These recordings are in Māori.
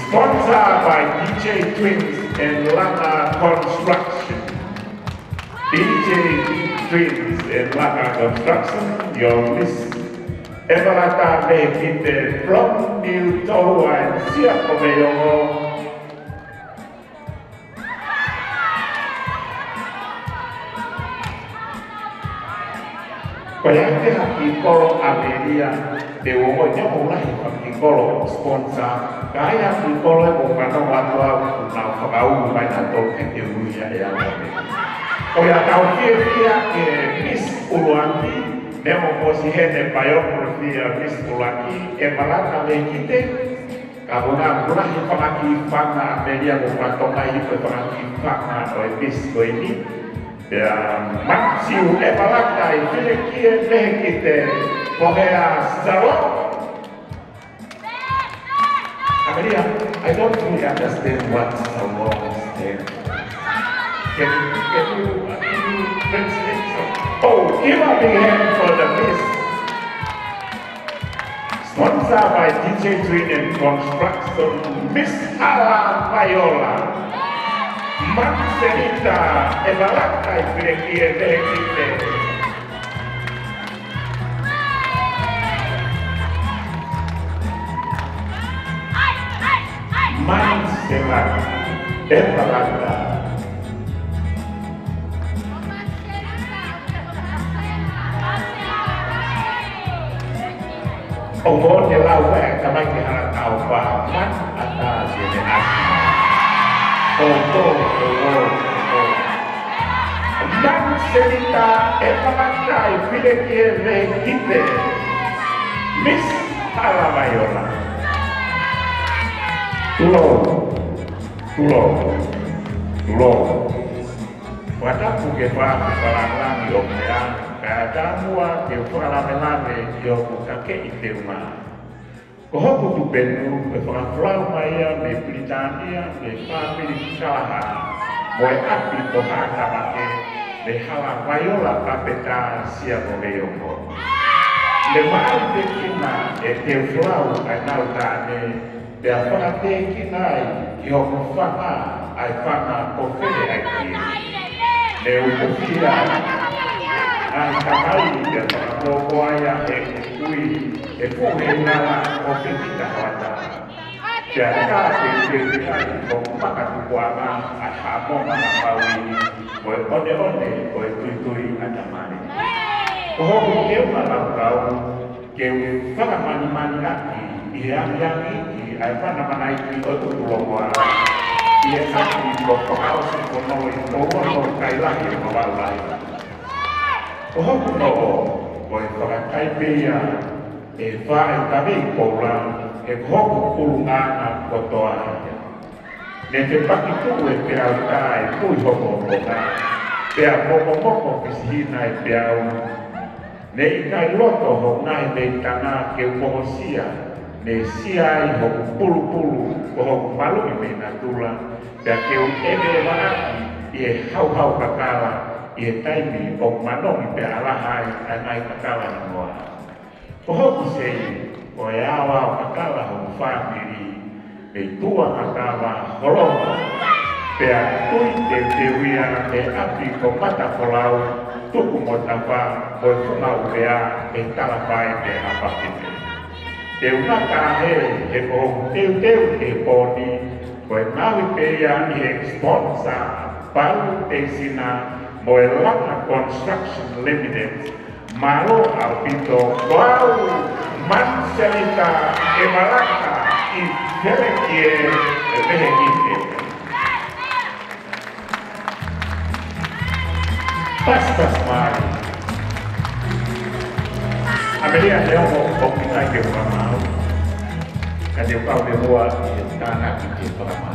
Sponsored by DJ Twins and Lana Construction. DJ Twins and Lana Construction, your Miss Evalata Mekite from New Toa and Siakomeyogo. Koyate hakikolo Ameria de wonya mulai hakikolo sponsor kaya hakikolo bukana watu na fakau baina toke teruya ya ngome. Koya taufikia ke Miss Uluangi nemo posihene biografia Miss Uluangi emalata lekite kabuna kuna hifamaki fana Ameria bukatoka hifamaki fana o Miss Koini. Ya, Maksiu Evalata Ifilikie Mehekite Korea Zaro. Amelia, I don't fully understand what Zaro is. Can you translate some? Oh, give a big hand for the Miss. Sponsored by DJ Twin and Construction, Miss Ala Viola. Marcelita Evalata Ifilikie Mehekite. Marcelita Evalata. Ông thì lao về các anh hàng tàu và mắt ta chỉ để ăn. Marcelita Evalata Ifilikie Mehekite. Miss Ala Viola. Tulo. Wadaku kefa kufalangi omea kadamua kefalamelame yokutake itema. Kohoku tupenu kefalaflau maya me Britania me family kalaha moe api tohaka make me hala Viola papeta sia momeyoko. Le mal de kina e teflau anautane de afate kinai yokufana ai fana kofele aki. Le ukufia ai kamai de fanakoaya e kui e fuhenala ofitita wata. Jaka ke komaka tukuama ahamo manapawi one tui adamani. Kohoku keu malakau keu fana mani laki yang iki ai fana manaiki otu tulomoa. Ia sakti boko harus menolak tomo kailah yang mawalai. Kohoku nopo koi fana kaipea vai também colar kohoku kulungana kotoa. Nesse pakitu peautai kui hokokoka. Pea moko piscina e peau. Nei kai loto honai nei tana ke pomosia. Ne siai hoku pulu kohoku malu me natula. Pea ke ebe manaki ie hau kakala ie taimi o manomi pe alahai anai kakala noa. Kohoku sei koe awa o kakala hoku family e tua kakala holonga. Pea tui te wia e api ko mata kolau tuku motawa koe funga upea e talawai te apakite. Te unaka he kohoku teu e poni koe maui pea i sponsor palu te sina moe Lana Construction Limited. Malo Alpito, wow, Marcelita Evalata Ifilikie Mehekite. Pastas mari. Amelia leo opina ke pamau. Kade pau de boa tanah ke pamau.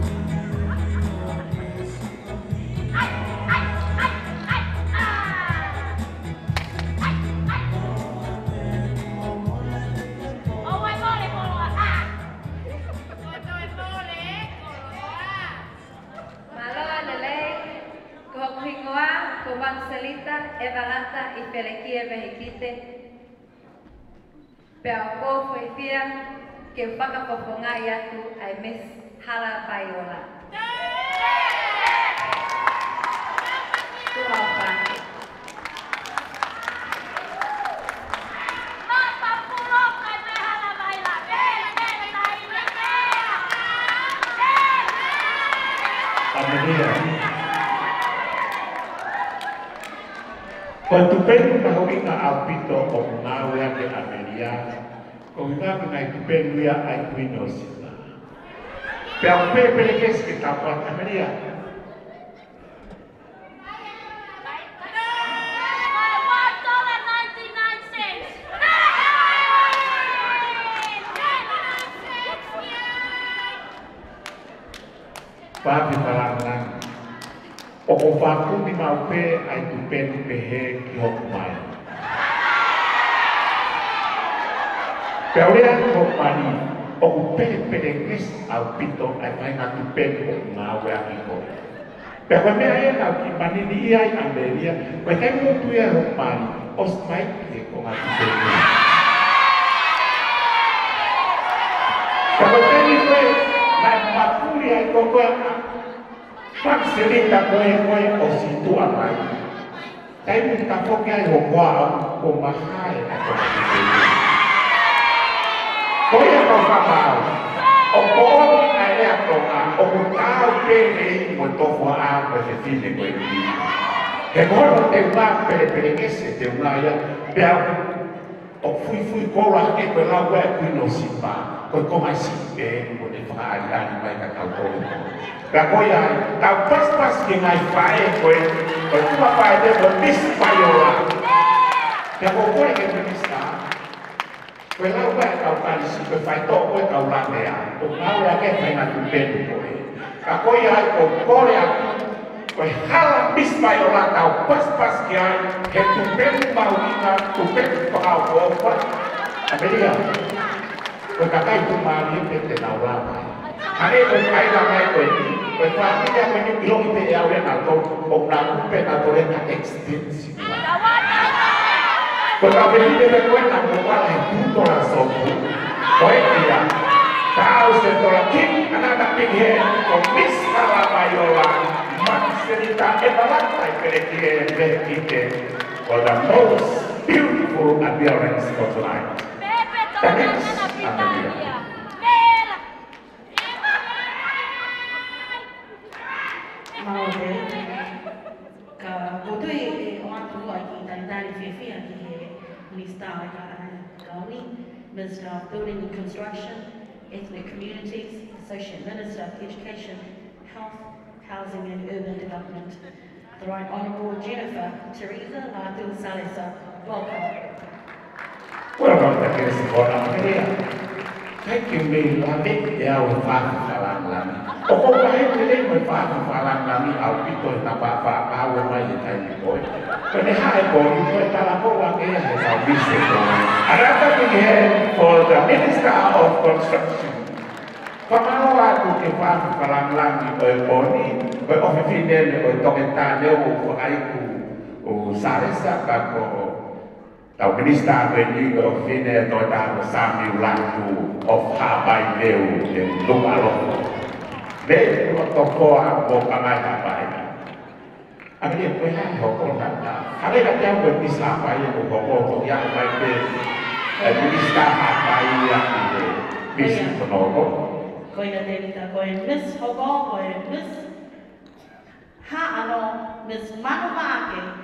Marcelita Evalata Ifilikie Mehekite. Peauco foi fia ke whakapopongai atu ai Miss Hala Paiola. Tuapa. Amelia. Kau tu pen kau ingat apito o ngawe ke Amelia. Kau ingat ngai tu pen dia ai kuinos. Pero Pepe es que está con Amelia. Papi palangan. Oko faku di maupe ai tu pen pehe kiok mai. Pero dia kiok mai. O pele au pito ai mai na tu pele na wa ko. Pero me ai na ki manini ai Amelia, ko kai mo tu ya ho mani, os mai ke ko ma tu pele. Pero kai ni ko na mapuri ai ko ko. Pak selita ko o situ amai. Kai mo ta ko kai ho kwa ko mahai na ko. Kau yang kau faham, orang ayah kau orang tahu pele untuk faham bersih dengan ini. Kalau tembak pele kese tembak ya, biar fui kau lah ke belau buat kuinosimba, kau masih pele boleh faham dan mereka tahu. Kau yang tahu pas dengan faham kau cuma faham dia berbis payola. Yang kau yang berbis Kalau kau kali si fai to kau lambea, kau ngau ke fai na tu pen ko. Kau ya kau ya kau hala bis payola tau pas kia ke tu pen mau ina tu pen kau apa. Amelia. Kau kakai tu mari pen te na lama. Ane kau kai la mai kau ni. Kau fai dia kau ni bilo ite ya ore na to na pen na to na extensive. Kau beli dia nak buat itu orang sobu, kau dia tahu setelah king anak pikir kau miss Hala Paiola, cerita evaluasi kerja kita for the most beautiful appearance for tonight. Thanks, Amelia. Mau deh, kalau tu orang tua lagi dari Fifi lagi. Minister of Building and Construction, Ethnic Communities, Associate Minister of Education, Health, Housing and Urban Development, the Right Honourable Jennifer Teresa Latul Salesa. Welcome. Welcome to this Amelia. Thank you, me lamik ya wafat falang lami. Oko baik ni wafat falang lami au pito tapa pa awe mai tai koi. Kene hai ko ni tala ko wa ke ya ha bise ko. Arata begin for the Minister of Construction. Pamalo aku ke falang lami o ni o ofifine o toketane o aiku o saresa ka ko. Tau Minister Veni Ofine Toda Sami Ulantu of Habai Leu in Lumalo. They toko ako pangai Habai. Ang liya ko yan, hoko na. Kali na tiyan ko Habai yung hoko yang may Minister Habai yang Bisi Konogo. Ko na din ta ko Miss Hogo ko Miss Miss Manumake.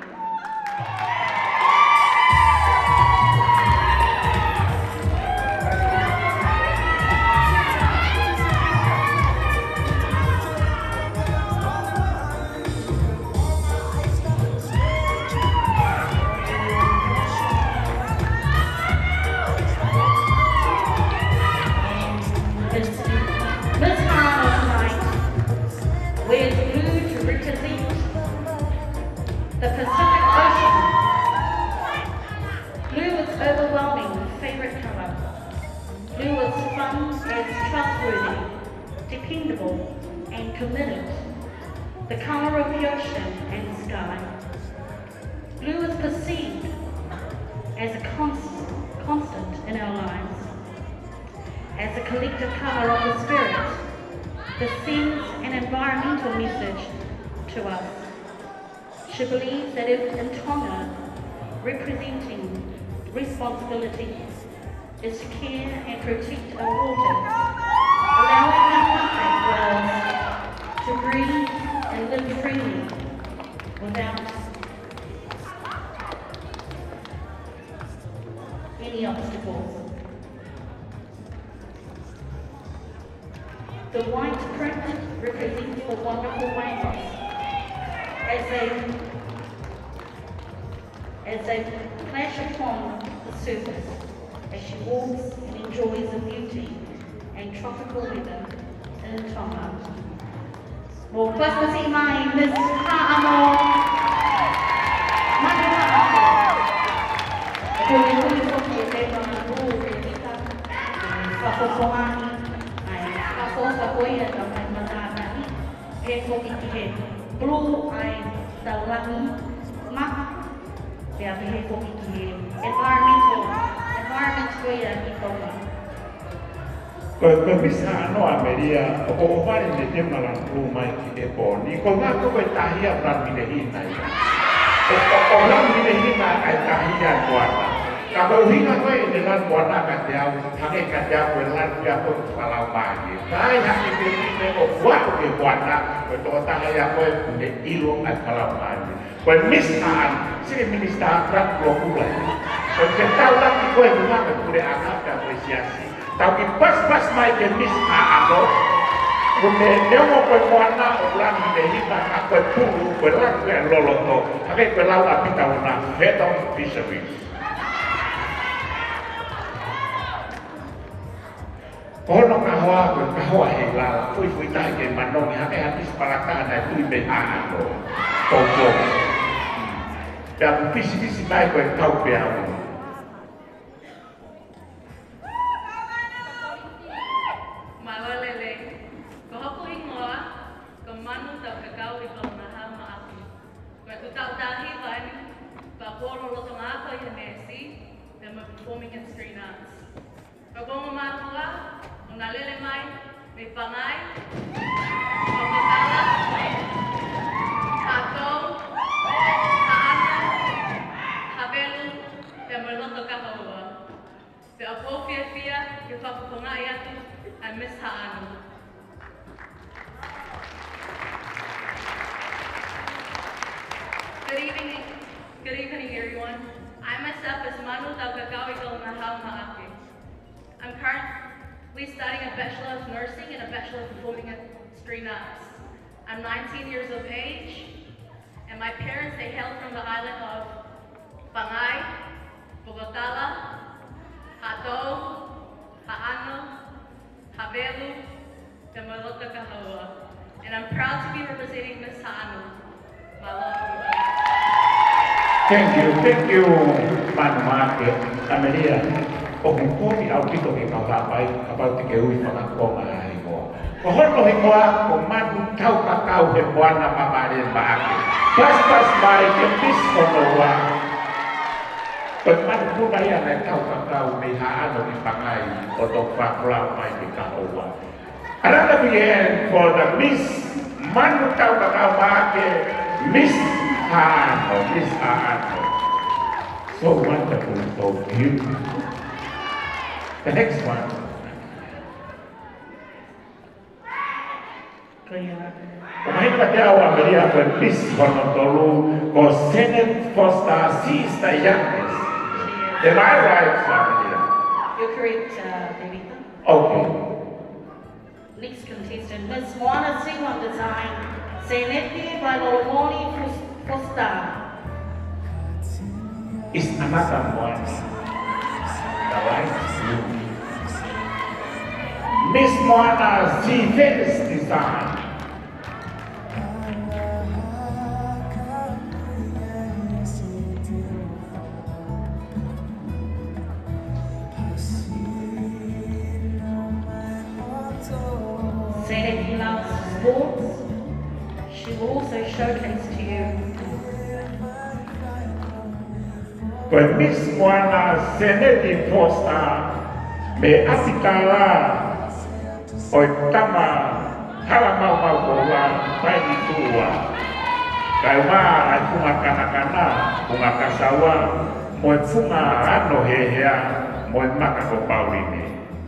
The Pacific Ocean. Blue was overwhelming favorite color. Blue was fun as trustworthy, dependable, and committed. The color of the ocean and sky. Blue is perceived as a constant in our lives. as a collective colour of the spirit, this sends an environmental message to us. She believes that if in Tonga, representing responsibility is to care and protect our waters, allowing our country to breathe and live freely without any obstacles. The white print represents the wonderful waves as they flash upon the surface as she walks and enjoys the beauty and tropical weather in Tonga. Mo pasipasi mai Miss Ha'amo Manawa'ako. Kuli foki e te mana rū re tika, whakokoani, ai whakoia ka mai manātani, e foki ki he blue ai taulangi, ma, e api he foki ki he environment koia i Tonga. Koe misa no ameria, o whare ne te malangu mai ki e pōni, ko ngā koe tahia rami ne hina i. O rami ne hina ai tahia kuana. Ka koe hinga koe ne lan kuana ka te au, hake ka te au e lan kia koe whalau mahi. Kai hake te hine o kuatu ke kuana, koe tō tahia koe ne ilo ai whalau mahi. Koe mistaan, sire ministaan rat blokula. Koe te tau laki koe bunga me kure akaka koe siasi. Tau ki pas mai ke mis ano, kune nemo koe moana o langi me hita ka koe pulu koe langi koe loloto, hake koe lau apita una head-on fisheries. Kono ka hoa he lala, fui tahi ke manongi, hake hatis parakana e tui me ano, toko. Pea ku fisi mai koe tau pe au. Performing in street arts. Pagong umatua, unalele mai, may pangay, pagkatala, atong, haana, habelu, te merloto kahawa. Te apofia fia, yung papapangay atu, ay Miss Haano. Good evening everyone. I myself is Manu Taukakawigal Nahau Ma'ake. I'm currently studying a Bachelor of Nursing and a Bachelor of Performing Street Arts. I'm 19 years of age, and my parents, they hail from the island of Pangay, Bogotala, Hato, Ha'ano, Habelu, and Malota Kahaua. And I'm proud to be representing Miss Ha'ano. Thank you, Manumake, Amelia. O hukumi au kito ki kawapai, kapau tike ui whakakonga haingoa. Ko hono hingoa, ko manu tau kakau he moana mamare maake. Pas mai ke pis kono wa. Ko manu puna ia nai tau kakau me haano ki pangai, o tok whakolau mai ki kahoa. Another begin for the Miss Manu tau kakau maake, Miss Haano. So wonderful, so beautiful. The next one. Kumahin ba tayo ang Maria Miss Honolulu ko Senate Foster Sister Youngest? Am I right, Maria? You're correct, Bebita. Okay. Next contestant, Miss Moana Singwan Design, Senate by Lolomoni Foster. Is another one. The right blue. Miss Moana Zivez Design. Senate loves sports. She will also showcase to you But Miss Moana Senate Foster Me asitala oi tama hala mau kola pai di tua. Kai wa ai funga kana funga kasawa moi funga ano hehea moi maka ko pauline.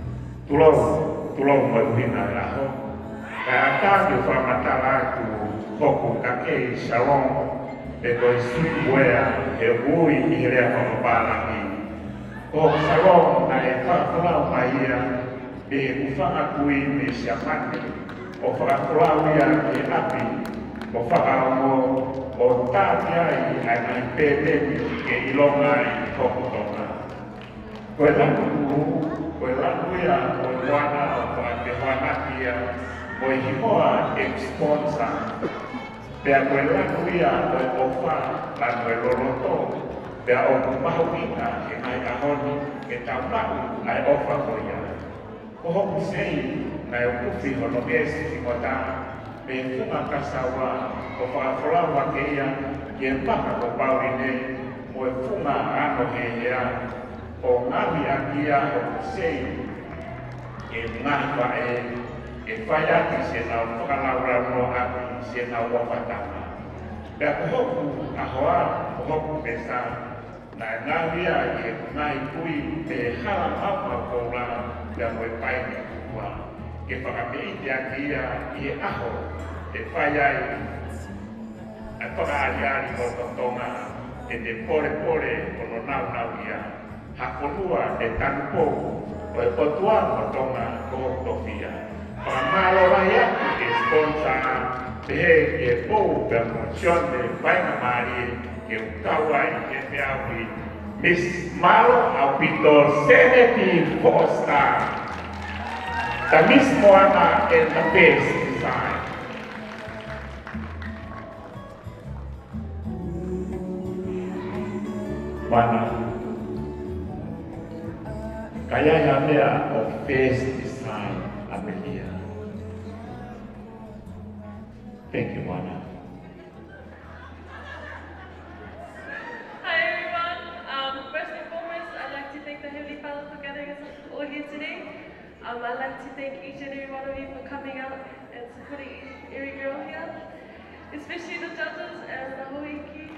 Tulau moi hina laho. Kai ata yo fa matala tu hoku kake shalom e ko suwea e hui i rea ko palangi. O shalom na e fa maia e ufanga kui me siamani o whakakurawia e api o whakaongo o tātia i ai pēpēni e ilonga i tokotonga. Koe langu ia o wana o whakatehoanatia o i himoa exponsa. Pea koe langu ia o e ofa lanu e loroto. Pea o kumahumina e ai ahoni e taunau ai ofa koia. O hoku sei na e ukufi hono esi fingota me funga kasawa o whakawhalawa ke ia ki e paka ko paurine mo e funga ano hea o ngawi akia hoku sei e ngahwa e whaiaki se na whakalaura no api se na wawatama. Pea ko hoku ahoa o hoku pesa na ngawia e ngai kui me hala apa koura pea mo e paine kua. Ke whakapeite akia i e aho e whaiai a whakaariari o totonga e te pore o no nau ia. Hakonua e tanupo o e potua o tonga ko tofia. Whakamalo rai aku e sponsor pehe e pou pe motion de whainga maari e ukawai e te aui Miss Malo Aupito Seneti Foster. The Miss Moana and the best design. Mana kaya yamea of face design Amelia. Thank you, Mana. Hi everyone. First and foremost, I'd like to thank the Heavenly Father for gathering us all here today. I'd like to thank each and every one of you for coming out and supporting every girl here, especially the judges and the Hoiki.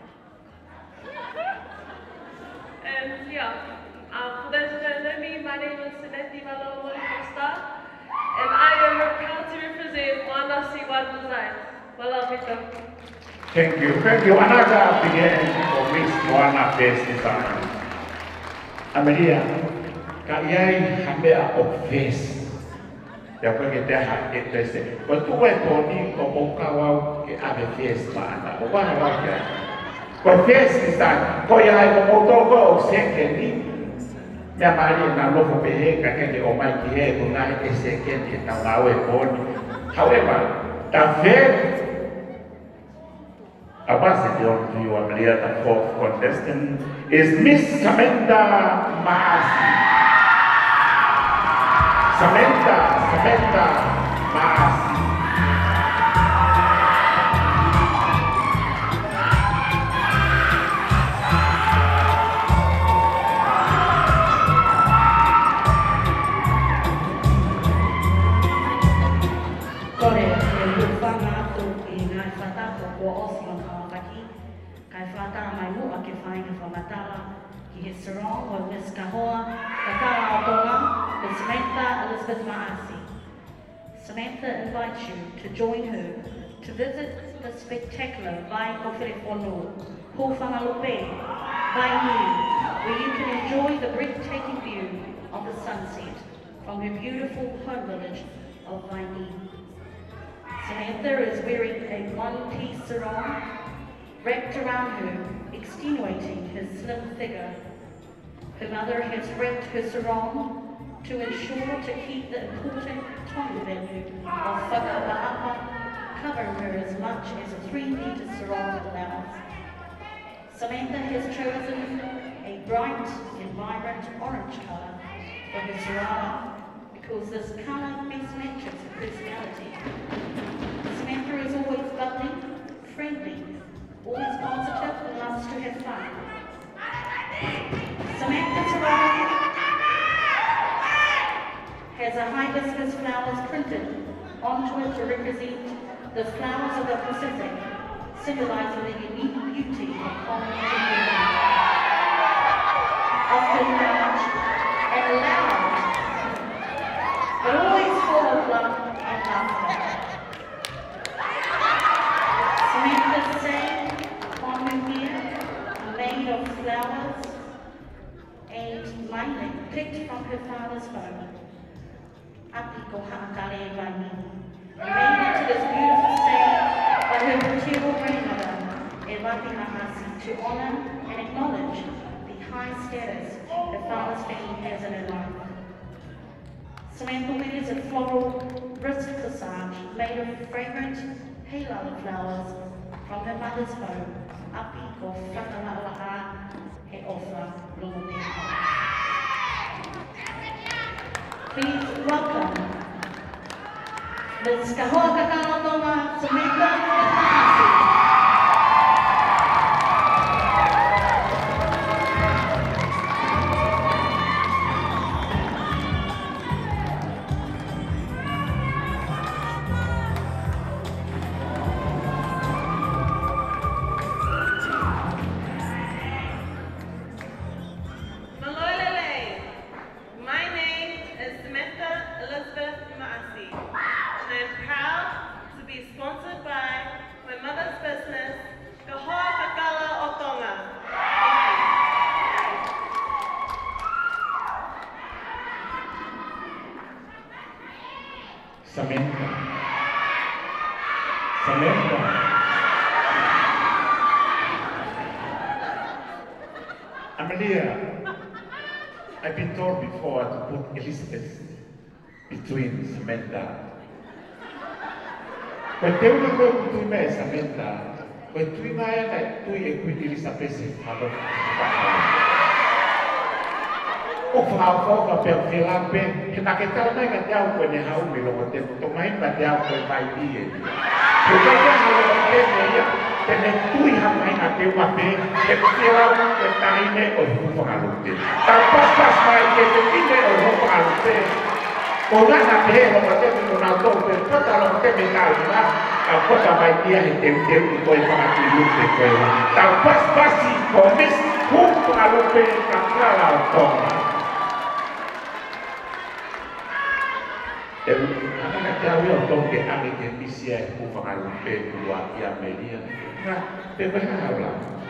And yeah, for those who don't know me, my name is Seneti Malolo Star, and I am proud to represent Moana C1 Designs. Walamita. Thank you. Another begin for Miss Moana Best Design. Amelia. Kayai hamea of face. Ya koe ke te ha e te se. Ko tu e poni o mokawau ke ave face maana. O wana wau kia. Ko face design. Ko ia e motoko o seke ni. Mea maari na lofo pehe ka kene o mai ki he kuna e seke ni e tau nau e poni. However, the very ambassador to you, Amelia, the fourth contestant, is Miss Samantha Maasi. Samantha Maasi. Kore, e luwhanga atu I ngai whatapo ko Osman Kawakaki, kai whata mai mua ke whainga whamatala, ki he sarong o Miss Kahoa, Kakara o Tonga, with Samantha Elizabeth Maasi. Samantha invites you to join her to visit the spectacular Vai Kowhere Whonua, Pōwhangalope, Vai Nui, where you can enjoy the breathtaking view of the sunset from her beautiful home village of Vai Nui. Samantha is wearing a one-piece sarong wrapped around her, extenuating her slim figure. Her mother has wrapped her sarong to ensure to keep the important tongue value of whakapa'apa, covering her as much as a 3-meter sarong allows. Samantha has chosen a bright and vibrant orange colour for her sarong because this colour best matches her personality. Samantha is always bubbly, friendly, always positive and loves to have fun. Samantha's sarong contour to represent the flowers of the Pacific, symbolizing the unique beauty of Polynesian women. Often large and loud, but always full of love and laughter. Samantha's saying on her hair are made of flowers and lining picked from her father's home. Api ko haakare wani. Made into this beautiful saying by her maternal grandmother, Ewati Mahasi, to honor and acknowledge the high status her father's family has in her life. Samantha wears a floral wrist corsage made of fragrant halo flowers from her mother's home, Api ko whakalawaa he ofa Lomone. Please welcome Ms. Kahoa Kakalatonga Samantha Mahasi. Samantha. Amelia, I've been told before to put Elizabeth between Samantha. When they were going to me, Samantha, when we met, I do with Elizabeth, father. O whao whoka pēr whila pē, he nā ke tau mai ka te au koe ne hau me longa te puto mai ma te au koe mai pie. Ko te te hau o te me ia, te ne tui ha mai ngā te ua pē, te whila ke taine o hupanga lupe. Tau pas mai ke te tine o hupanga lupe. Ko ngā ngā te he longa te me ngā tō pē, pota longa te me ngā ua, a pota mai pia he te i koe whangati lupe koe wa. Tau pasi ko mis hupanga lupe ka kala o tonga. Ana te awi o toke ame ke misia e kufanga lupe kua i Amelia. Nga, te weha haula.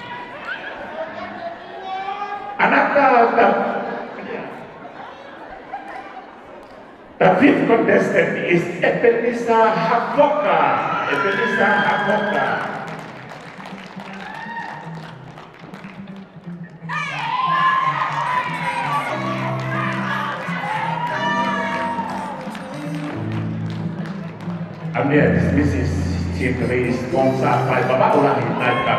Anata the fifth contestant is Ebenisa Hafoka. Ebenisa Hafoka. This is Chief Race sponsored by Baba Ulahi Nightclub.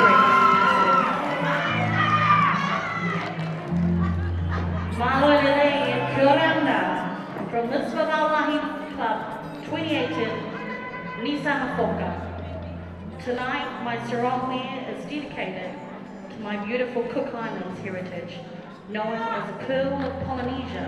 Malolele and Kuranda from this Baba Ulahi Club 2018, Nisa Hafoka. Tonight, my sarong wear is dedicated to my beautiful Cook Islands heritage, known as the Pearl of Polynesia.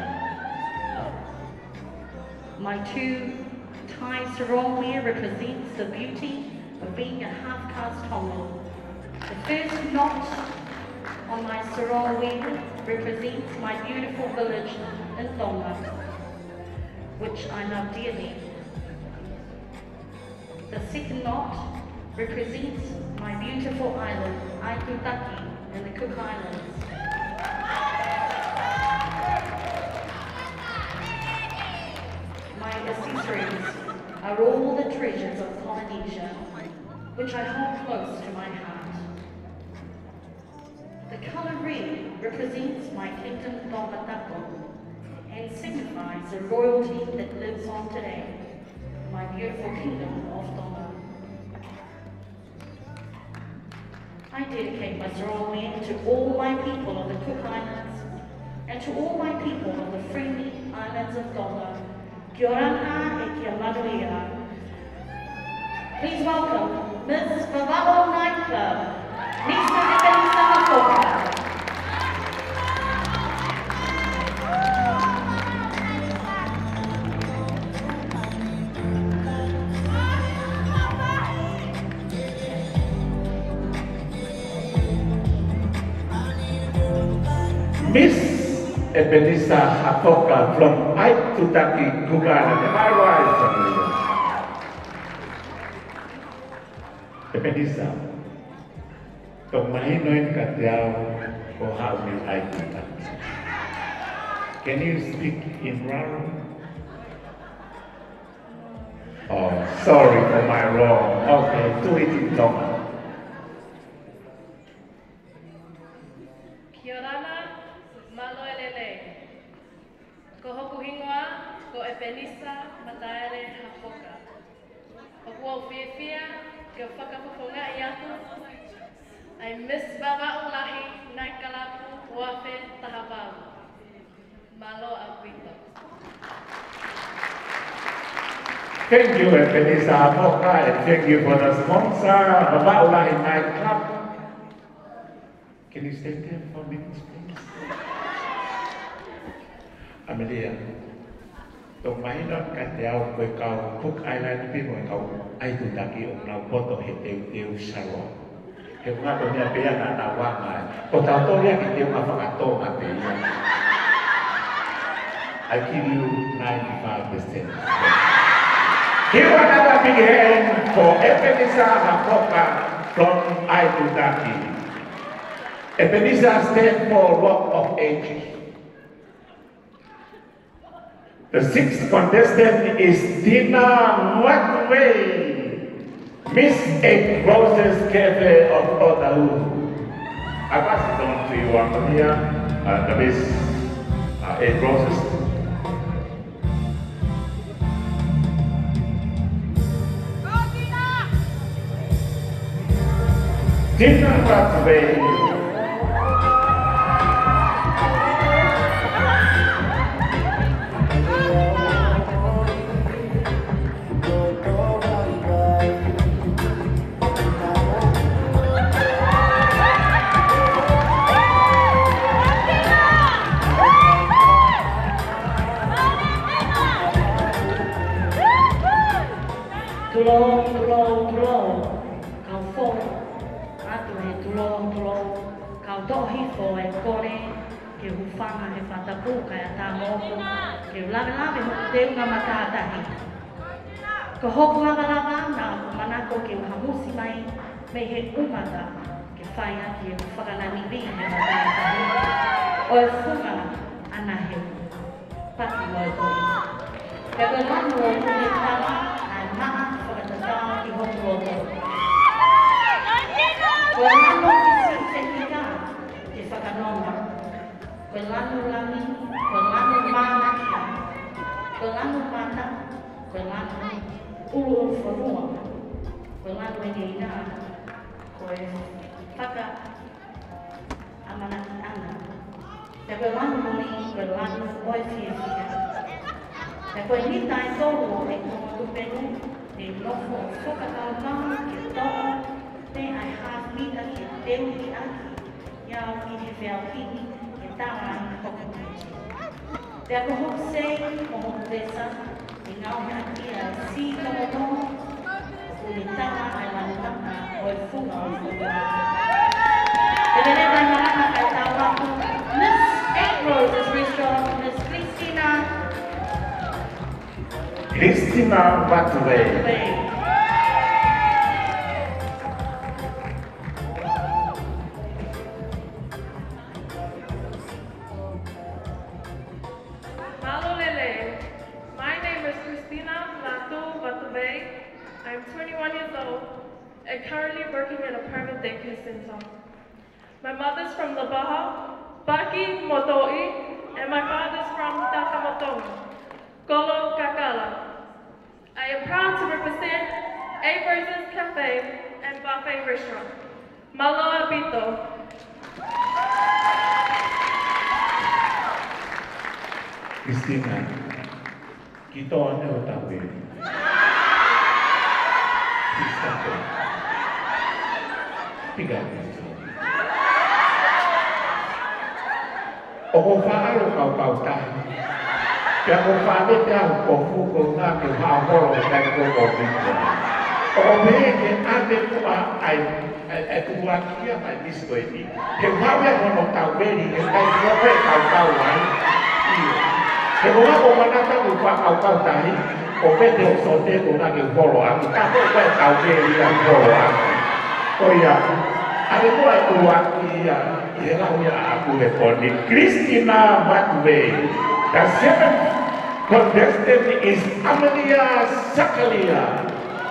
My two Thai sarong wear represents the beauty of being a half-caste Tongan. The first knot on my sarong wear represents my beautiful village in Tonga, which I love dearly. The second knot represents my beautiful island, Aitutaki, in the Cook Islands. My accessories are all the treasures of Polynesia, which I hold close to my heart. The colour red represents my kingdom Tongatako and signifies the royalty that lives on today, my beautiful kingdom of Tonga. I dedicate my sarong wear to all my people of the Cook Islands and to all my people of the friendly islands of Tonga. Kia ora e kia manuia. Please welcome Ms. Vavalo Nightclub, Nisa Ebenisa Hafoka. Miss Ebenezer Hapoka from Aitutaki, Uganda. Am I right, somebody? Ebenezer, Tomahinoin Katiao, or how will Aitutaki? Can you speak in Raro? Oh, sorry for my wrong. Okay, do it in Tonga. Kia orana, malo elele. Ko hoku hingoa, ko Ebenezer Mataele Hapoka. Hoku au whiawhia, ke whakapaponga i atu. Ai Miss Baba Ulahi, nai kalapu, wafe tahawalu. Malo Aguito. Thank you, Ebenezer Hapoka, and thank you for the sponsor, Baba Ulahi Night Club. Can you stay there for minutes, please? Amelia, tong mahina katiao koe kau Cook Island people kau Aitutaki o nau poto he teu Sharon. He ngato nia pea na wanga. O tau toria ki teu mawhakato na pea. I give you 95%. Give another big hand for Ebenezer Hapoka from Aitutaki. Ebenezer stands for Rock of Ages. The sixth contestant is Dina Mwatwe, Miss 8 Roses Cafe of Otahu. I pass it on to you, Amalia, the Miss 8 Roses. Dina Mwatwe. Kau fo, atu he tulo, kau tohi fo e kore, ke hufanga he whatapu kai a tā mōku, ke lawe hoku teu ngā matātahi. Ko hoku lawa nā manako ke uhamusi mai, me he umata, ke whai aki e whakanani ri he matātahi. O e whunga ana he pati loi koi. Ke koe lanu o kune tala, ai maa whakatatā ki hoku roto. Koe lanu kisi te hika, te whakanonga. Koe lanu lami, koe lanu mānakia, koe lanu mata, koe lanu ulu whanua, koe lanu enge ina, koe whaka amanaki ana. Te koe lanu moni, koe lanu oi whiawhia. Te koe nita e tōru e kōma tupenu, te nofo whakakaukau ke toa, te ai hāwhita ke teu ki aki, iau ki he whiawhini, ke tawa i hoku miti. Te ako hoku sei, mo hoku tesa, i ngau me aki a si tomotomo, o ni tawa ai lanutaka o e whunga o whunga. Te rere mai maraka kai tawa aku, Miss 8 Roses Restaurant, Miss Christina Batwe. Malolele. My name is Christina Batwe. I'm 21 years old and currently working in a private daycare center. My mother's from the Baja, Baki Motoi, and my father's from Takamoto, Golo Kakala. I am proud to represent 8 Roses Cafe and Buffet Restaurant. Malo Abito. Christina, kita ane utawi. Christina, tiga Christina. Ogo whaaro kau tahi. Kia ko whaare te au ko fuko ngā ke whaahoro kai ko ko pinta. O me ke ate kua ai kuakia mai misto ini. Ke wawe hono tauweri ke kai wawe kau ai. Ke wawe o manata ku kau tahi. O pete o sote ko na ke polo aku. Ka ko tauweri ka polo aku. O ia. Ade ko ai kuakia. Ia ya aku reponi. Christina Matway. The seventh contestant is Amelia Sakalia.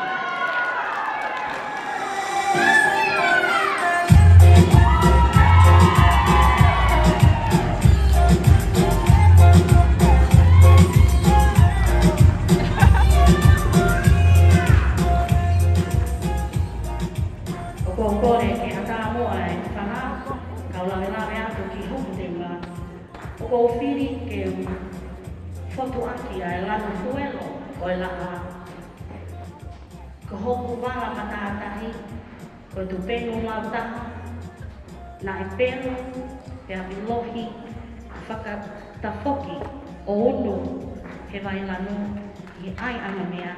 Ko firi ke foto aki ai lana huelo o la ko hoku wala matatahi ko tu penu lauta na e penu e a bilohi whaka tafoki o unu he vai lanu i ai ana mea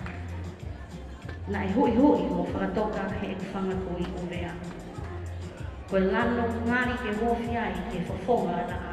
na e hui hui mo whakatoka he e whangakui o vea ko lanu ngari ke wofi ai ke whafonga na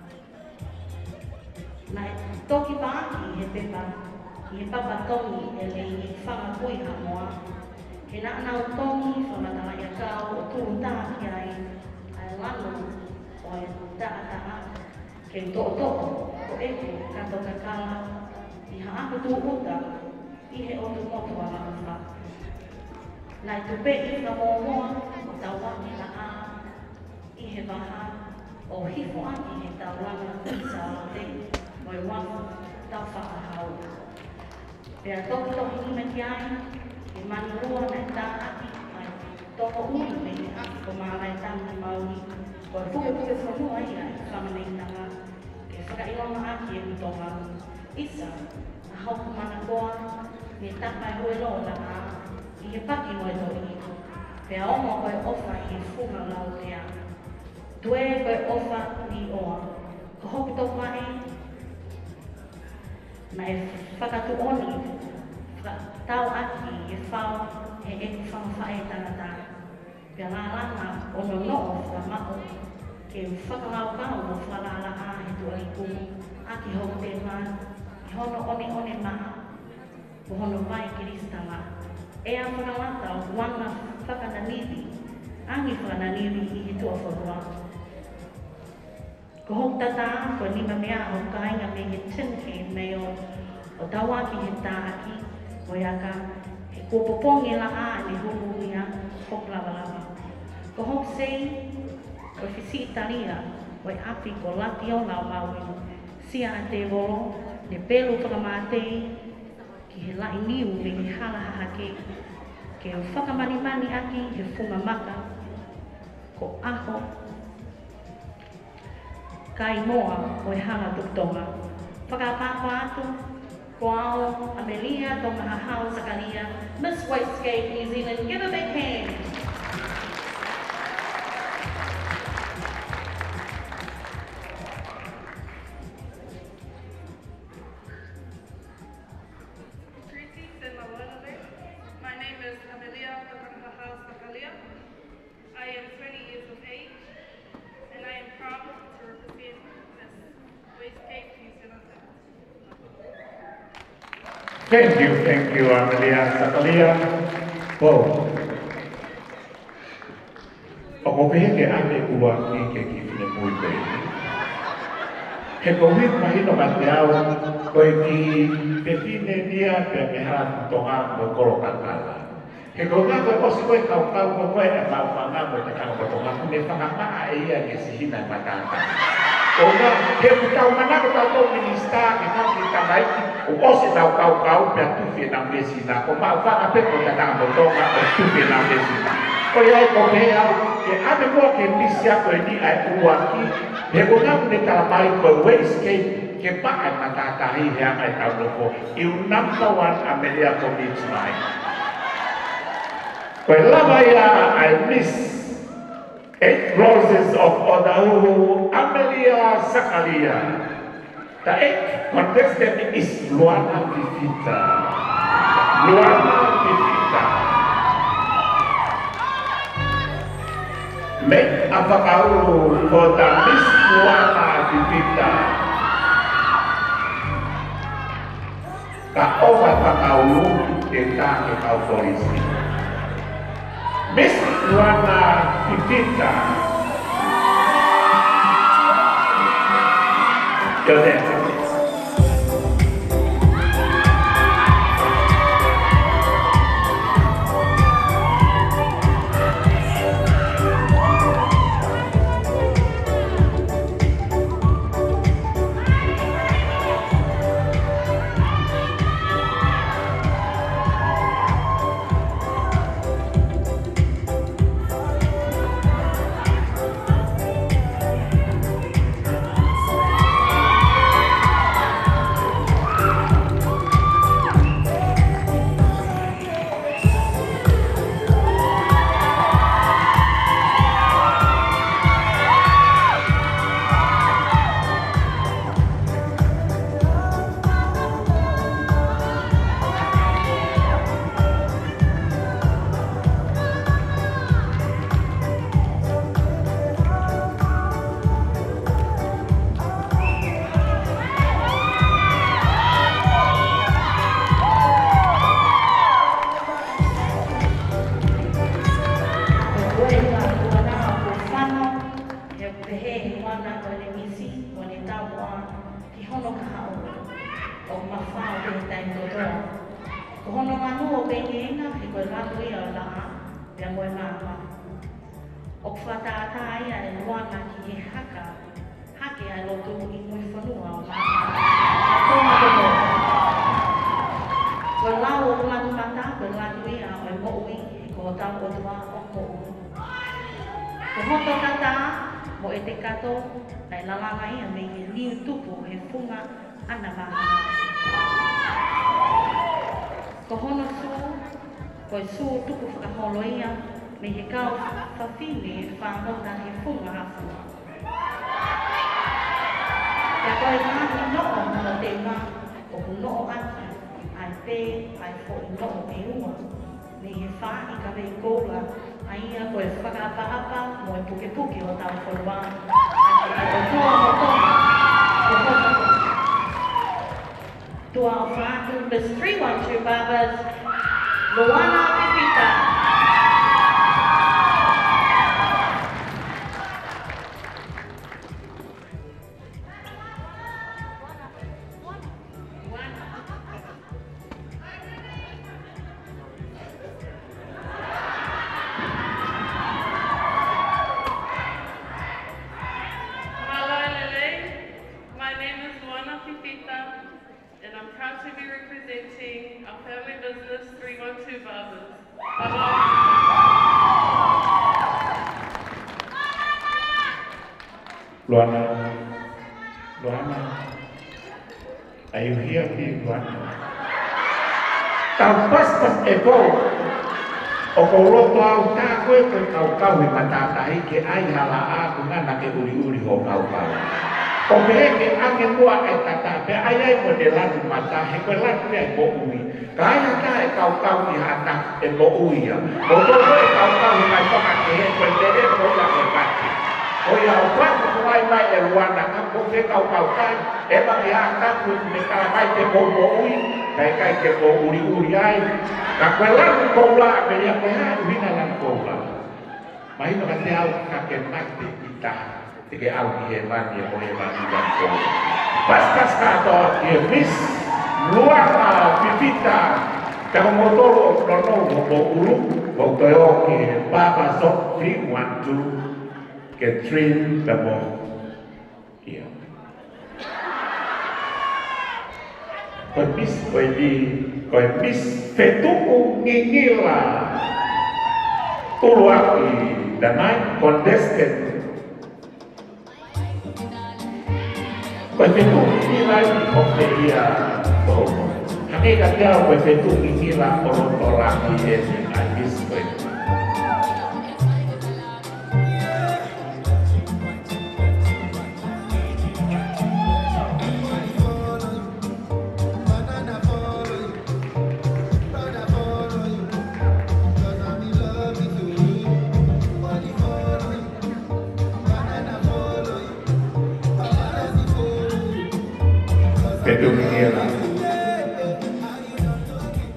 na toki paaki he pepa, he papa tongi e le i whangakui ha moa. He na nau tongi whamatala i a kau o tūru tāki ai lano o e tātaha. Ke tō tōko o eku kato kakala i ha aku tū uta i he o tū motu a langa. Na i tupe i ka mōmoa o tau waki na a i he waha o hifo aki he tau langa i sa o te. Moi wafu tau whakahau. Pea toki toki ni me ki ai, e mani rua nei tā aki, ai toko ui me ni aki ko mālai tāmi mauri, ko e puke puke whanua i ai, whamanei tanga, ke whakailonga aki e utonga. Isa, a hauku mana koa, me tapai hoi lo na a, i he paki mo e toki. Pea omo koe ofa i he funga lau tea. Tue koe ofa ni oa, ko hoki toka e, na e whakatu oni, tau aki e whao e eku whangawhae tangata. Pea ngā langa o no noo whamao, ke whakalau kau o whalala a he tua i kumu, aki hou te man, i hono one maa, o hono mai kiristanga. E a whakalata o wanga whakananiri, angi whakananiri i he tua whakua. Ko hok tata, ko nima mea o kainga me he tinke me o tawaki he tāaki, o iaka he kōpopongi la a ne huru ia hok lawalawa. Ko hok sei, ko whisi italia, o i api ko lati o lau maui, sia a te wolo, ne pelu whakamātei, ki he lai niu me he halahaha ke o whakamanimani aki he funga maka, ko aho, kai moa o e hanga tuktonga. Whakapapa atu, ko ao Amelia tonga hahau Sakalia, Miss Wastegate New Zealand, give a big hand. My name is Amelia Hahau Sakalia. I am 20 years of age, and I am proud to represent Miss Wastegate New Zealand. Thank you, Amelia Sakalia. Oh, o pehe ke ane ua ki fine mui pe. He kohi mahino ma te au, koe ki te fine nia pe me hara tonga mo koro kakala. He kohi koe osi koe kau koe e mau whanga mo te kau tonga, me whangamaa e ia ke si hina matata. Oga, he putau manako tau tau minista ke kau ki tamaiki, o osi tau kau pe tuwhi na mesina, ko mau whanga pe ko te kau tonga o tuwhi na mesina. Ko iai ko pehe au, ke ane mua ke misia koe ni ai ua ki, he kona ne talamai koe Wastegate ke pae matatahi he angai tau loko, i #1 Amelia for me tonight. Koe lava ia ai miss 8 Roses of Otahuhu, Amelia Sakalia. The 8th contestant is Luana Fifita. Luana Fifita. apakaulu kota Miss Luana Pipita. Ka obat pakaulu kita ke kau polisi. Miss Luana Pipita. Jodoh. Miss 312 Barbers, Luana Pipita. Luana, are you here, Luana? Tampas pas eko, okoro tau takwe ke kau matatai ke ai hala aku ngana ke uri ho kau. Oke ke ake tua etata pe ai modelan mata he ko la pe ko ui. Kaya ka kau ni hata e ko ui ya. Oto kau ni mai ko ke ko dede ko la ke ka. Oh ya, apa mulai mai Luana aku ke kau kan, emang ya aku mereka mai ke ui, kai ke uri ai, kakwelan kola meya kaya winalan kola. Mai no kate au kakek mati kita, tiga au hebat ya dan kola. Pas kado ya Miss Luana Pipita, kamu motor nono uru, waktu ke Papa Sok 312. Catherine Babo, iya. Kau bis fetuku ngingila, tuluaki dan naik kondesken. Kau fetuku ngingila di Okeia, hanya kata kau fetuku ngingila orang ini habis kau.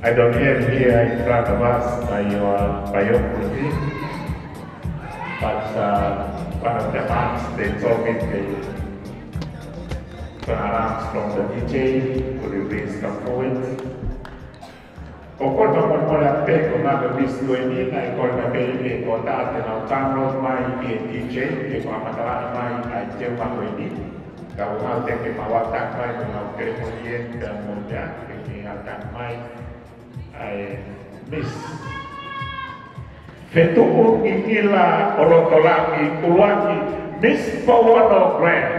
I don't have here in front of us by your biography, but one of the months they told me they turn around from the DJ to release some poets. Pokok nomor pola pe koma bis ini na ikon na pe ini kota tenau tamro mai DJ ke koma matala mai aje ma ini. Kau hal tek mawatan mai menau kemudian dan muda ke akan mai ai miss Fetu ingila olotolangi ulangi Miss Powono Grand.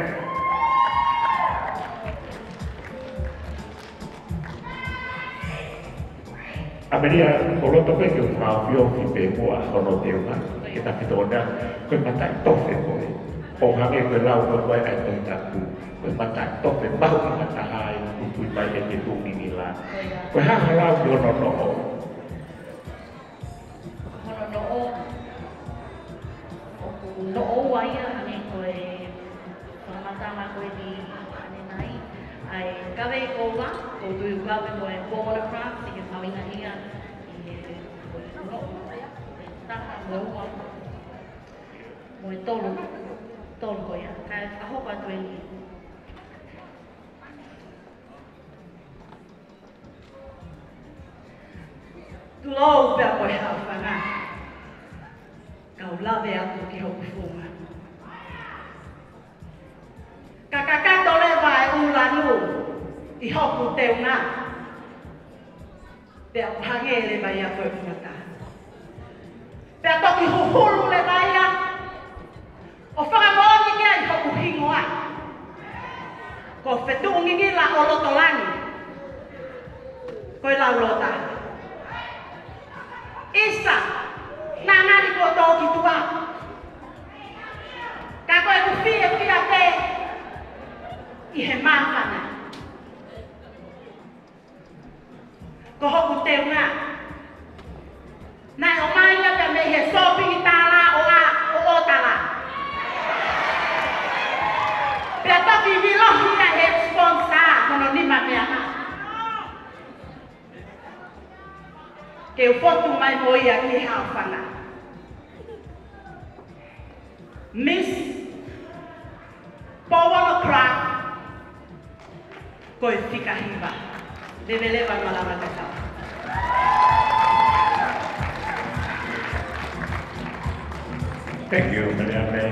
Ameria oloto pe que mau fio fi pe boa ono teuma kita fitona ko mata tofe ko o hame ko lau ko vai ai to taku ko mata tofe bau mata hai ku bai ke tu ingila ko ha lau yo no no waya ane koe whamatama koe ni ane nai ai kawe kowa ko tui kawe koe Powono Craft i ke pawina ia i no taka moa moe tolu koe ia kai ahopa tue ni Tulou pia koe hawhanga kau lawe aku ki hoku funga. Kakaka tole vai ulanu i hoku teunga. Pea uhange le vai a koe kumata. Pea toki huhulu le vai a. O whakamoni kia i hoku hingoa. Ko whetungi ki la o lotolangi. Koe lau lota. Isa. Nana di koto ki tua. Kako e kufia kia te. I he mahana. Ko hoku te unga. Nai o mai ia me he sopi i tala o otala. Pea toki vilohi ia he sponsor kono nima mea. Ke ufotu mai mo ia ki hawhana. Miss Powono Craft koe whikahiwa. Lewelewa malawa te kau. Thank you, Maria May.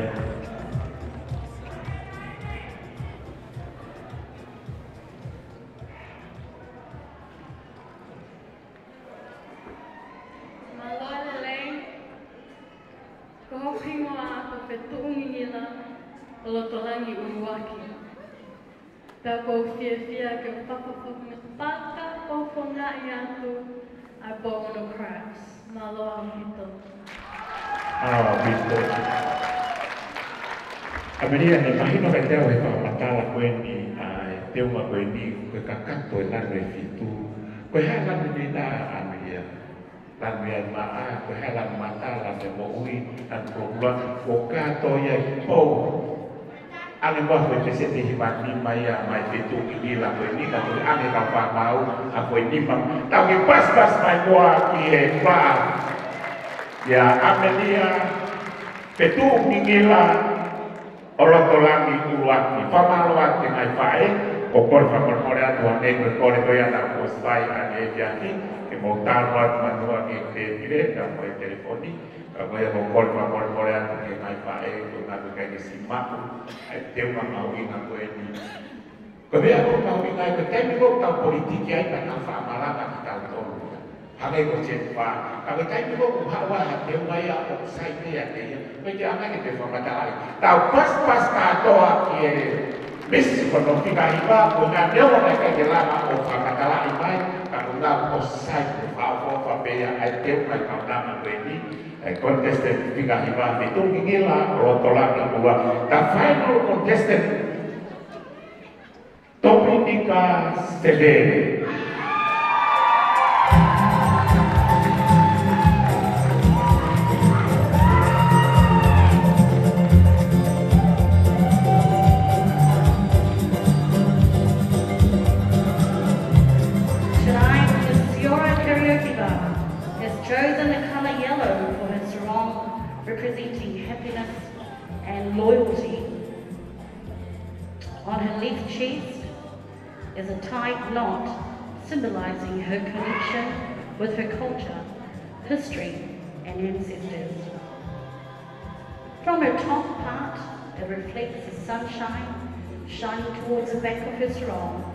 Lotolangi uruaki. Tako fia ke paka pofonga iatu a Powono Crafts. Maloa mito. Mito. Ameria ne imagino que te voy a matar a Wendy, a Teuma Wendy, que cacato en la refitu. Pues a la menina Ameria. La mia maa, pues a la mata la de Moui, tan problema, focato y el po. Ane buat berkesi di mati maya mai itu ini lah ini kan ane kafa mau aku ini mam tapi pas mai buat kie pa ya Amelia petu ngila orang tolangi uruaki pamaluat yang ai pae kokor famor morea tuan kokor itu yang tak postai ane jadi kemudian buat manua ke dire dan boleh telefoni kalau yang kokor famor morea yang ai pae untuk kayak simak Teu mau ingat kowe ini. Kowe aku mau ingat kowe tapi kok tau politik ya kan apa malah kan kita tahu. Hame ko cepa. Kalau tapi kok hawa teu maya kok sai ya dia. Kowe jangan kita masalah. Tahu pas katoa kie. Bis kono kita iba dengan dia mereka jelama o masalah imai kalau nggak osai apa ya teu mai kau nama kowe ini. Contestant fica arrivando então ninguém lá rotolando a rua the final contestant Dominica Severo. Tonight, Miss Ciara Kariokiba has chosen the colour yellow for her sarong, representing happiness and loyalty. On her left chest is a tight knot symbolising her connection with her culture, history and ancestors. From her top part, it reflects the sunshine shining towards the back of her sarong.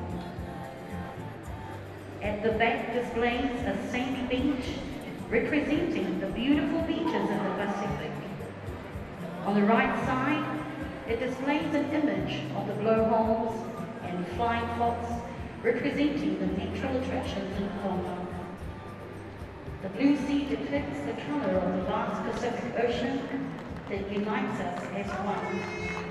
At the back displays a sandy beach representing the beautiful beaches in the Pacific. On the right side, it displays an image of the blowholes and flying fox representing the natural attractions in Tonga. The blue sea depicts the colour of the vast Pacific Ocean that unites us as one.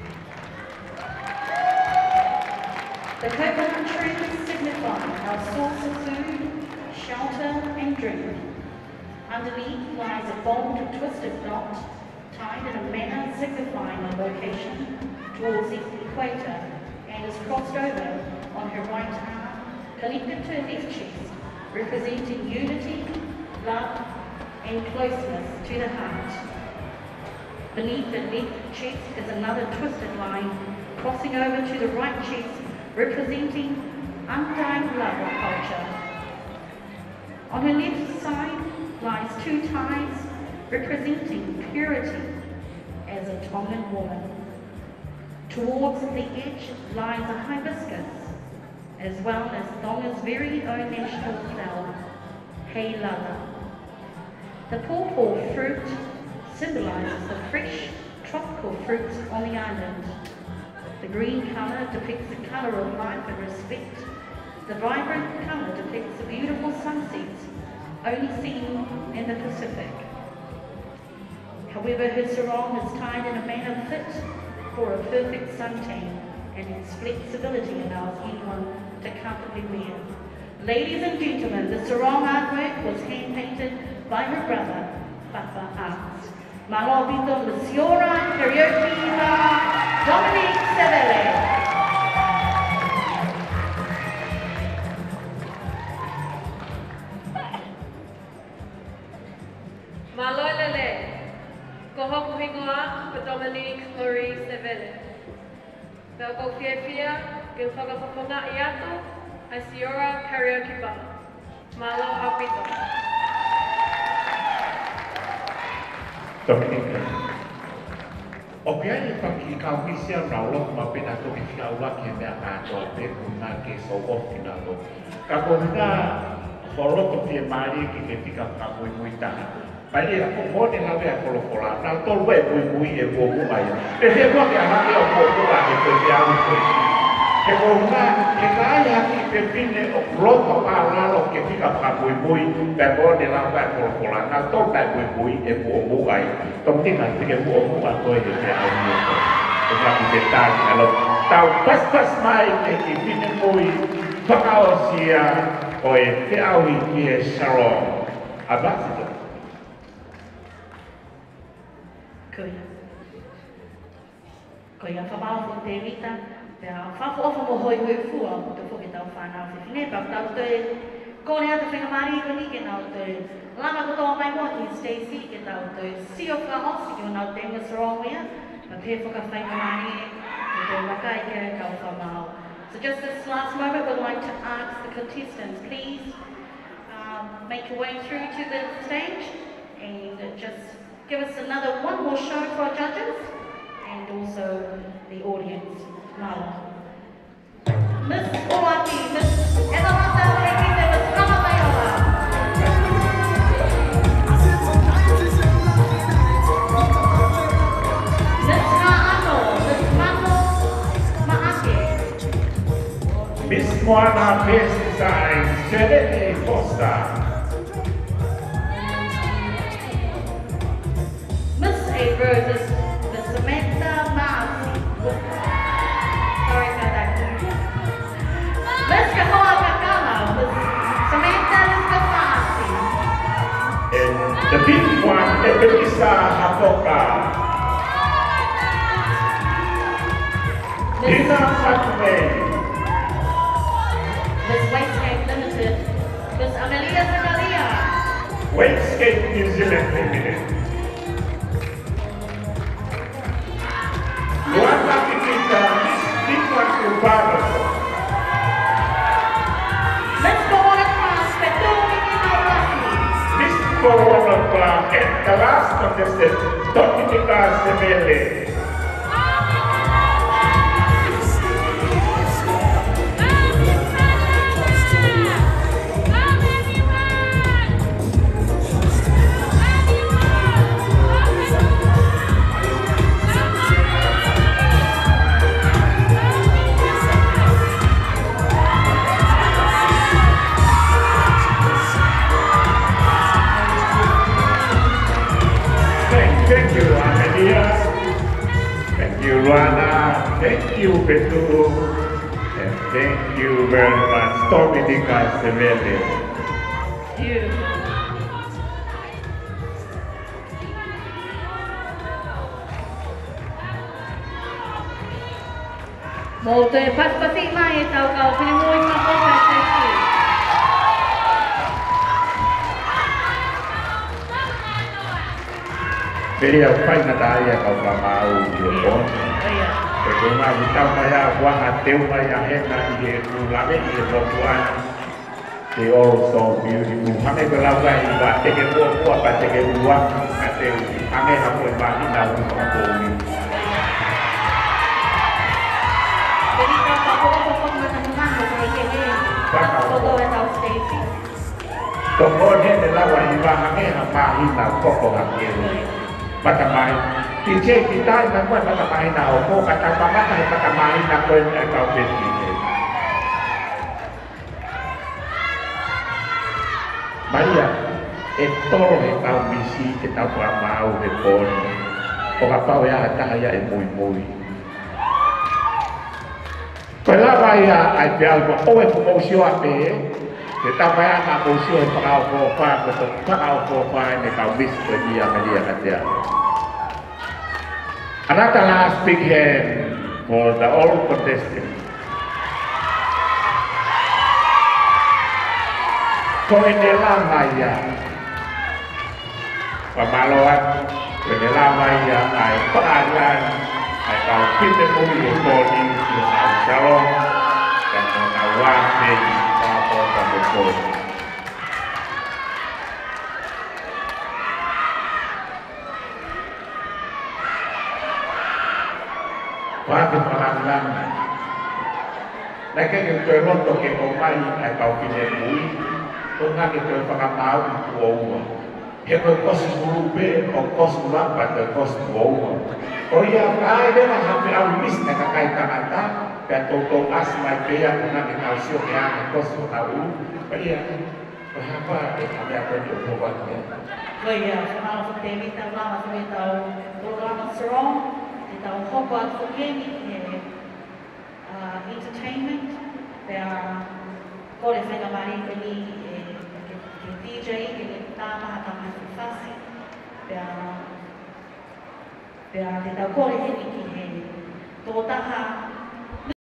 The coconut trees signify our source of food, shelter and drink. Underneath lies a bold twisted knot tied in a manner signifying a location towards the equator and is crossed over on her right arm, connected to her left chest, representing unity, love and closeness to the heart. Beneath the left chest is another twisted line crossing over to the right chest, representing undying love of culture. On her left side lies two ties representing purity as a Tongan woman. Towards the edge lies a hibiscus, as well as Tonga's very own national flower, Hei Lala. The pawpaw fruit symbolises the fresh tropical fruits on the island. The green colour depicts the colour of life and respect. The vibrant colour depicts the beautiful sunsets only seen in the Pacific. However, her sarong is tied in a manner fit for a perfect suntan and its flexibility allows anyone to comfortably wear. Ladies and gentlemen, the sarong artwork was hand-painted by her brother, Papa Arts. Malobito Luciora Kariokiba Dominique Sevele. Malolele, Kohokuhingoa, Dominique Marie Sevele. Belko Fiafia, Gilfagafafonga Iato, Asiora Kariokiba. Malo Apito. Dominica. Opiani paki kaumisia raulo mapena to fiaula ke me ato pe kuna ke so ofinato. Kakona horoto pie mari ki ke tika ka muita. Pai era ko mone la vea ko lokola. Na to we mui e ko mu mai. E se ko ke ana ke o ko la ke te vea u ko. Ke ko na ke kaya ki pe pine o roto pa la lo ke tika ka mui pe mone la vea ko lokola. Na to pa mui e ko mu ai. Trong tiếng Anh thì cái bộ của tôi thì sẽ ở nhiều rồi. Chúng ta bị ta là lúc tàu pas mai để kịp những mùi thoát áo xìa rồi cái áo hình kia sarong. À bác sĩ được. Ko ia whamau ko te rita, te whafu ofa mo hoi hoi fua, te whuki tau whanau whiwhine, pau tau te kore ata whengamari ko ni ke nau te langa ko toa mai moa ki Stacey ke tau te sio ka hosi ki o nau te nga sarong wea, ma pe whuka whengamari ke te wakai ke kau whamau. So just this last moment, we'd like to ask the contestants, please make your way through to the stage and just give us one more show for our judges and also the audience. Mala. Miss Oaki, Miss Elamata Hekite, Miss Kamamayola. Miss Ha'ano, Miss Mano Ma'ake. Miss Moana Face Design, Selene Costa. Miss A Roses, Miss Samantha Masi. Sorry about that. Miss Kahoa Kakama, Miss Samantha Masi. And the big one, Ebenisa Hakoka. Dina Fatme. Miss Wasteland Limited, Miss Amelia Zagalia. Westgate New Zealand Limited. Luana Pipita, Lingwan Urbano. Let's go on across, Petoni Inauraki. This corona plan and the last contestant, Dominica Semele. Thank you, Amelia. Thank you, Luana. Thank you, Betu. And thank you very much, Dominica Semele. Beautiful. Mo te paspasi mai tau kau pilimoi ma ko ka sai. Jadi apa yang ada ya kau tak mau telepon? Kedua kita maya buang hati maya hendak dia pulang dia berbuat. They all so beautiful. Kami berlawan ibadah tegak buat baca tegak buat hati. Kami hamil ibadah dalam satu ini. Jadi kalau kau macam-macam macam ini, kau tahu Stacy. Toko ni adalah ibadah kami hamil hilang koko hamil. Patamay. Tinche kita iman mo patamay na ako kata pamatay patamay na ko yung ikaw pinili. Maria, ito ikaw bisi kita pamau depon. O kapaw ya kaya muy. Kaya vaya ay pial ko o e pumosyo ape. Kita vaya na pumosyo e pakao pa ni ikaw bis ko dia Maria katya. Another last big hand for the all contestants. Koinela Maya, pamaloan, Koinela Maya ay pangalan ay kaupin mo yung body yung shalom dan menawag din mga pagkakot. Bakit pangalan? Lagi yung tuwon to kay Omay ay kaupin mo kung nga ito yung pangamahal ng tuwa. Ito yung kos grupe o kos mulapat o kos tuwa. O yung ay din ang hampir ang mis na kakaitangata kaya tutong as may kaya kung nga ikalsyon niya ang kos mulawu. Kaya bahapa kami ako yung tuwa niya. Kaya sa temi tawag sa itaw programa strong itaw hopot sa kemi entertainment kaya ko le fena mari ni DJ que tama tama fácil pero te da corre que toda